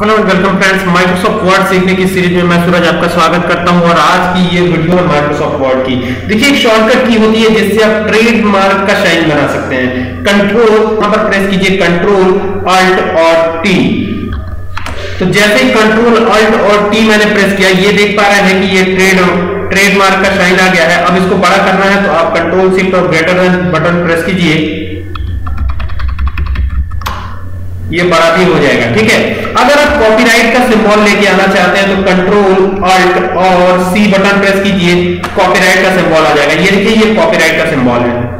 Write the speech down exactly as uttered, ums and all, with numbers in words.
Hello welcome friends, Microsoft Word सीखने की series में मैं सूरज आपका स्वागत करता हूं। और आज की ये वीडियो है माइक्रोसॉफ्ट वर्ड की। देखिए, एक शॉर्टकट की होती है जिससे आप ट्रेडमार्क का शाइन बना सकते हैं। कंट्रोल यहां पर प्रेस कीजिए, कंट्रोल अल्ट और टी। तो जैसे ही कंट्रोल अल्ट और टी मैंने प्रेस किया, ये देख पा रहे हैं कि ये ट्रेड ट्रेडमार्क का शाइन आ गया है। अब इसको बड़ा करना है तो आप कंट्रोल शिफ्ट और ग्रेटर देन बटन प्रेस कीजिए, ये बड़ा भी हो जाएगा। ठीक है, अगर आप कॉपीराइट का सिंबल लेके आना चाहते हैं तो कंट्रोल अल्ट और सी बटन प्रेस कीजिए, कॉपीराइट का सिंबल आ जाएगा। ये देखिए, ये कॉपीराइट का सिंबल है।